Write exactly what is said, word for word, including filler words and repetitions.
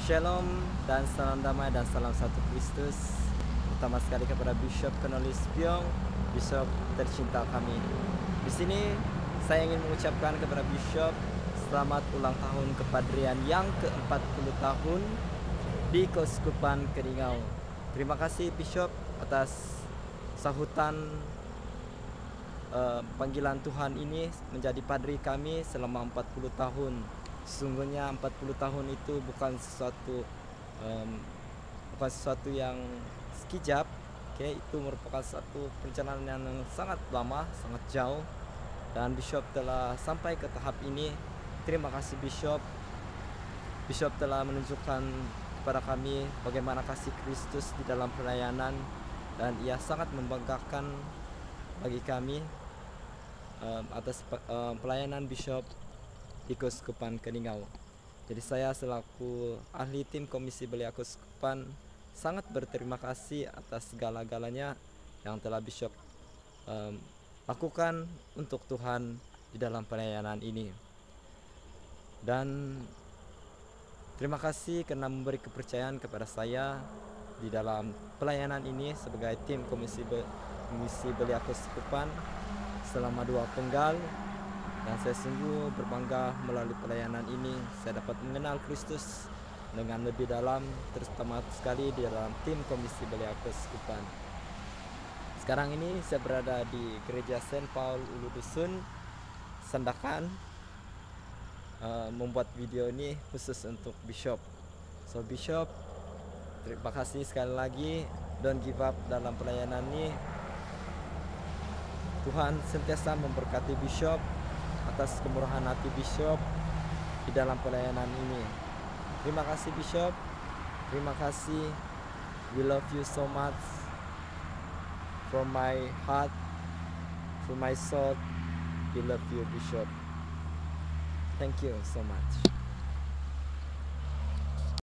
Shalom dan salam damai dan salam satu Kristus. Pertama sekali kepada Bishop Cornelius Piong, Bishop tercinta kami. Di sini saya ingin mengucapkan kepada Bishop selamat ulang tahun kepadrian yang ke empat puluh tahun di Keuskupan Keningau. Terima kasih Bishop atas sahutan uh, panggilan Tuhan ini menjadi padri kami selama empat puluh tahun. Sesungguhnya empat puluh tahun itu bukan sesuatu um, bukan sesuatu yang sekejap. Oke, itu merupakan satu perjalanan yang sangat lama, sangat jauh, dan Bishop telah sampai ke tahap ini. Terima kasih Bishop. Bishop telah menunjukkan kepada kami bagaimana kasih Kristus di dalam pelayanan, dan ia sangat membanggakan bagi kami um, atas um, pelayanan Bishop di Keuskupan Keningau. Jadi saya selaku ahli tim Komisi Belia Keuskupan sangat berterima kasih atas segala-galanya yang telah Bishop um, lakukan untuk Tuhan di dalam pelayanan ini. Dan terima kasih karena memberi kepercayaan kepada saya di dalam pelayanan ini sebagai tim Komisi, Be Komisi Belia Keuskupan selama dua penggal. Dan saya sungguh berbangga melalui pelayanan ini saya dapat mengenal Kristus dengan lebih dalam, terutama sekali di dalam tim Komisi Belia Keuskupan. Sekarang ini saya berada di Gereja Saint Paul Ulu Dusun, Sandakan, uh, membuat video ini khusus untuk Bishop. So Bishop, terima kasih sekali lagi, don't give up dalam pelayanan ini. Tuhan sentiasa memberkati Bishop atas kemurahan hati Bishop di dalam pelayanan ini. Terima kasih Bishop. Terima kasih. We love you so much. From my heart, from my soul, we love you Bishop. Thank you so much.